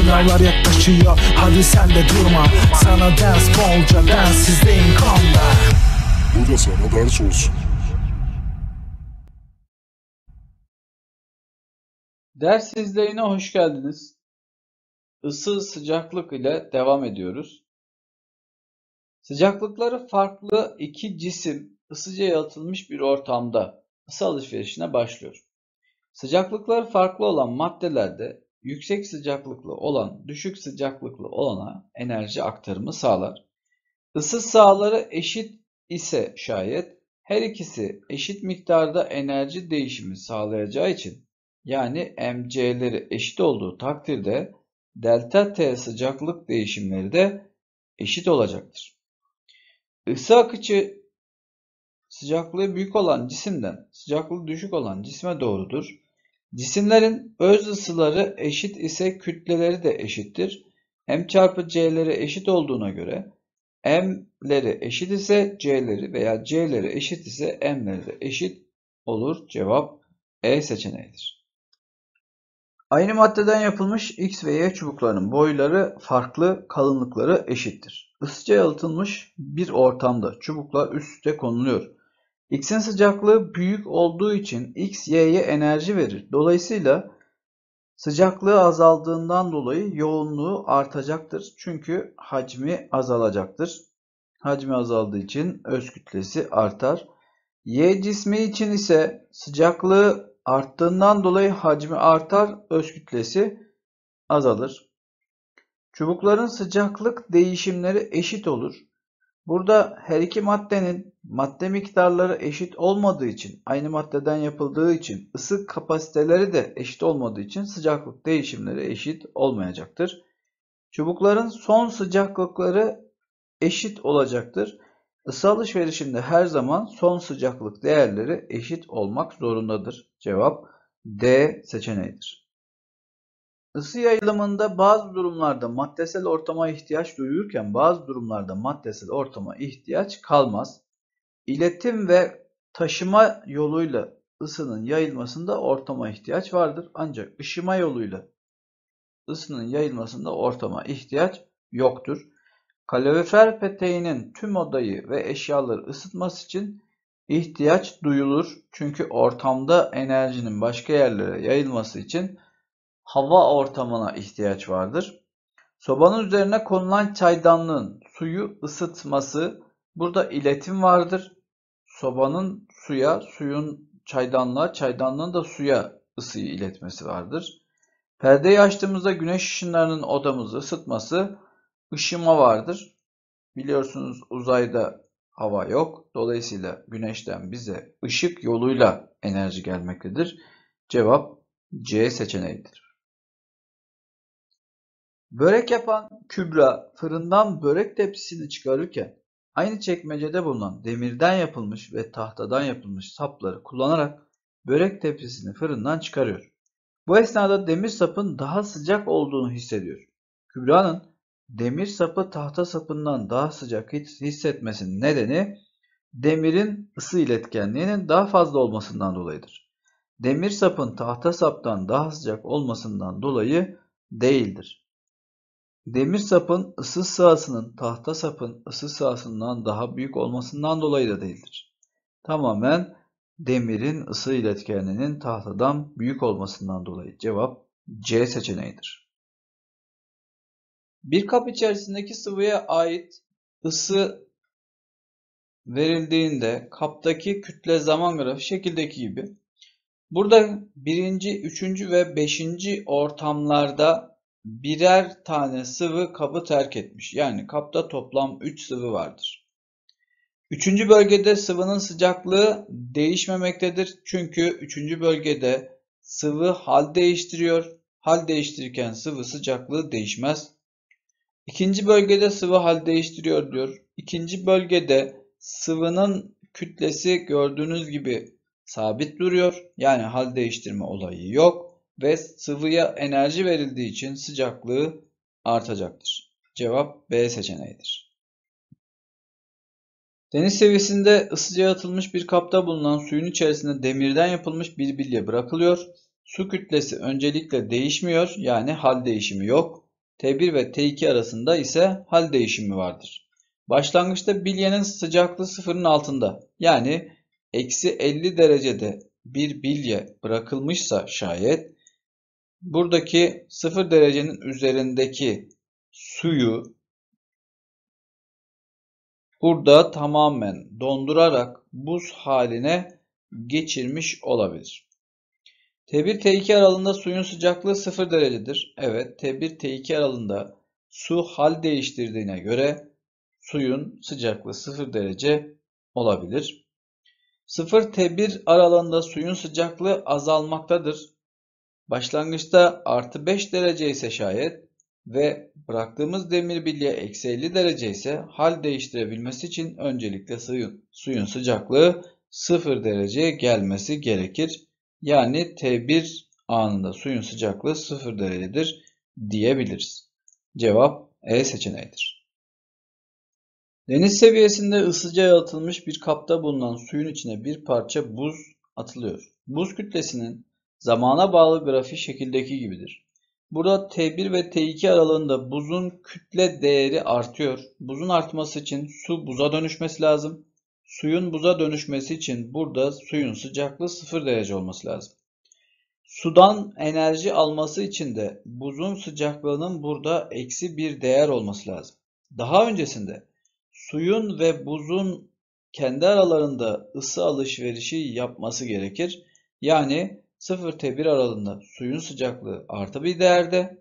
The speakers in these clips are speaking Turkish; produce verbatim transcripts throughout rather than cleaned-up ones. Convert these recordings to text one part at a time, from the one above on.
Sınavlar yaklaşıyor, hadi sen de durma. Sana ders bolca, densizliğin kanda. Bu da sana ders olsun. Ders izleyine hoş geldiniz. Isı sıcaklık ile devam ediyoruz. Sıcaklıkları farklı iki cisim ısıca yalıtılmış bir ortamda ısı alışverişine başlıyor. Sıcaklıkları farklı olan maddelerde yüksek sıcaklıklı olan düşük sıcaklıklı olana enerji aktarımı sağlar. Isı sahaları eşit ise şayet her ikisi eşit miktarda enerji değişimi sağlayacağı için, yani mC'leri eşit olduğu takdirde delta T sıcaklık değişimleri de eşit olacaktır. Isı akıcı sıcaklığı büyük olan cisimden sıcaklığı düşük olan cisme doğrudur. Cisimlerin öz ısıları eşit ise kütleleri de eşittir. M çarpı C'leri eşit olduğuna göre M'leri eşit ise C'leri veya C'leri eşit ise M'leri de eşit olur. Cevap E seçeneğidir. Aynı maddeden yapılmış X ve Y çubuklarının boyları farklı, kalınlıkları eşittir. Isıca yalıtılmış bir ortamda çubuklar üst üste konuluyor. X'in sıcaklığı büyük olduğu için X, Y'ye enerji verir. Dolayısıyla sıcaklığı azaldığından dolayı yoğunluğu artacaktır. Çünkü hacmi azalacaktır. Hacmi azaldığı için öz kütlesi artar. Y cismi için ise sıcaklığı arttığından dolayı hacmi artar, öz kütlesi azalır. Çubukların sıcaklık değişimleri eşit olur. Burada her iki maddenin madde miktarları eşit olmadığı için, aynı maddeden yapıldığı için, ısı kapasiteleri de eşit olmadığı için sıcaklık değişimleri eşit olmayacaktır. Çubukların son sıcaklıkları eşit olacaktır. Isı alışverişinde her zaman son sıcaklık değerleri eşit olmak zorundadır. Cevap D seçeneğidir. Isı yayılımında bazı durumlarda maddesel ortama ihtiyaç duyulurken bazı durumlarda maddesel ortama ihtiyaç kalmaz. İletim ve taşıma yoluyla ısının yayılmasında ortama ihtiyaç vardır. Ancak ışıma yoluyla ısının yayılmasında ortama ihtiyaç yoktur. Kalorifer peteğinin tüm odayı ve eşyaları ısıtması için ihtiyaç duyulur. Çünkü ortamda enerjinin başka yerlere yayılması için hava ortamına ihtiyaç vardır. Sobanın üzerine konulan çaydanlığın suyu ısıtması, burada iletim vardır. Sobanın suya, suyun çaydanlığa, çaydanlığın da suya ısıyı iletmesi vardır. Perdeyi açtığımızda güneş ışınlarının odamızı ısıtması, ışıma vardır. Biliyorsunuz uzayda hava yok. Dolayısıyla güneşten bize ışık yoluyla enerji gelmektedir. Cevap C seçeneğidir. Börek yapan Kübra fırından börek tepsisini çıkarırken aynı çekmecede bulunan demirden yapılmış ve tahtadan yapılmış sapları kullanarak börek tepsisini fırından çıkarıyor. Bu esnada demir sapın daha sıcak olduğunu hissediyor. Kübra'nın demir sapı tahta sapından daha sıcak hissetmesinin nedeni demirin ısı iletkenliğinin daha fazla olmasından dolayıdır. Demir sapın tahta saptan daha sıcak olmasından dolayı değildir. Demir sapın ısı sahasının tahta sapın ısı sahasından daha büyük olmasından dolayı da değildir. Tamamen demirin ısı iletkenliğinin tahtadan büyük olmasından dolayı. Cevap C seçeneğidir. Bir kap içerisindeki sıvıya ait ısı verildiğinde kaptaki kütle zaman grafiği şekildeki gibi. Burada birinci, üçüncü ve beşinci ortamlarda birer tane sıvı kabı terk etmiş. Yani kapta toplam üç sıvı vardır. Üçüncü bölgede sıvının sıcaklığı değişmemektedir. Çünkü üçüncü bölgede sıvı hal değiştiriyor. Hal değiştirirken sıvı sıcaklığı değişmez. İkinci bölgede sıvı hal değiştiriyor diyor. İkinci bölgede sıvının kütlesi gördüğünüz gibi sabit duruyor. Yani hal değiştirme olayı yok. Ve sıvıya enerji verildiği için sıcaklığı artacaktır. Cevap B seçeneğidir. Deniz seviyesinde ısıca atılmış bir kapta bulunan suyun içerisinde demirden yapılmış bir bilye bırakılıyor. Su kütlesi öncelikle değişmiyor, yani hal değişimi yok. T bir ve T iki arasında ise hal değişimi vardır. Başlangıçta bilyenin sıcaklığı sıfırın altında, yani eksi elli derecede bir bilye bırakılmışsa şayet, buradaki sıfır derecenin üzerindeki suyu burada tamamen dondurarak buz haline geçirmiş olabilir. T bir T iki aralığında suyun sıcaklığı sıfır derecedir. Evet, T bir T iki aralığında su hal değiştirdiğine göre suyun sıcaklığı sıfır derece olabilir. sıfır T bir aralığında suyun sıcaklığı azalmaktadır. Başlangıçta artı beş derece ise şayet ve bıraktığımız demir bilye eksi elli derece ise hal değiştirebilmesi için öncelikle suyun, suyun sıcaklığı sıfır dereceye gelmesi gerekir. Yani T bir anında suyun sıcaklığı sıfır derecedir diyebiliriz. Cevap E seçeneğidir. Deniz seviyesinde ısıca yalıtılmış bir kapta bulunan suyun içine bir parça buz atılıyor. Buz kütlesinin zamana bağlı grafiği şekildeki gibidir. Burada T bir ve T iki aralığında buzun kütle değeri artıyor. Buzun artması için su buza dönüşmesi lazım. Suyun buza dönüşmesi için burada suyun sıcaklığı sıfır derece olması lazım. Sudan enerji alması için de buzun sıcaklığının burada eksi bir değer olması lazım. Daha öncesinde suyun ve buzun kendi aralarında ısı alışverişi yapması gerekir. Yani sıfır T bir aralığında suyun sıcaklığı artı bir değerde,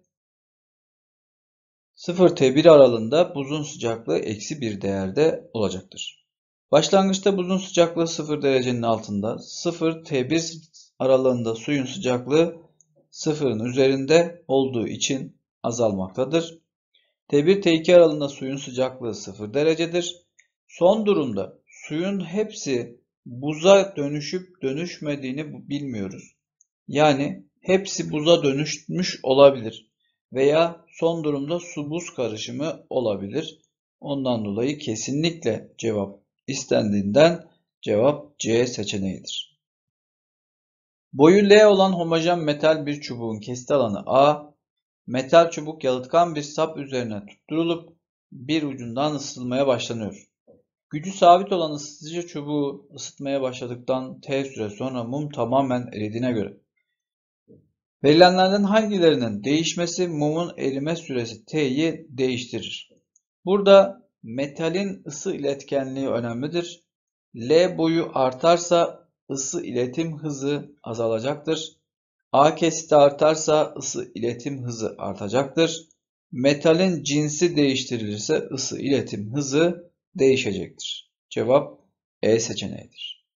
sıfır T bir aralığında buzun sıcaklığı eksi bir değerde olacaktır. Başlangıçta buzun sıcaklığı sıfır derecenin altında, sıfır T bir aralığında suyun sıcaklığı sıfırın üzerinde olduğu için azalmaktadır. T bir T iki aralığında suyun sıcaklığı sıfır derecedir. Son durumda suyun hepsi buza dönüşüp dönüşmediğini bilmiyoruz. Yani hepsi buza dönüşmüş olabilir veya son durumda su buz karışımı olabilir. Ondan dolayı kesinlikle cevap istendiğinden cevap C seçeneğidir. Boyu L olan homojen metal bir çubuğun kesit alanı A, metal çubuk yalıtkan bir sap üzerine tutturulup bir ucundan ısıtılmaya başlanıyor. Gücü sabit olan ısıtıcı çubuğu ısıtmaya başladıktan T süre sonra mum tamamen eridiğine göre verilenlerden hangilerinin değişmesi mumun erime süresi T'yi değiştirir? Burada metalin ısı iletkenliği önemlidir. L boyu artarsa ısı iletim hızı azalacaktır. A kesiti artarsa ısı iletim hızı artacaktır. Metalin cinsi değiştirilirse ısı iletim hızı değişecektir. Cevap E seçeneğidir.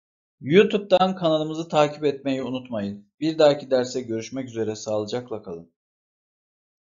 YouTube'dan kanalımızı takip etmeyi unutmayın. Bir dahaki derse görüşmek üzere, sağlıcakla kalın.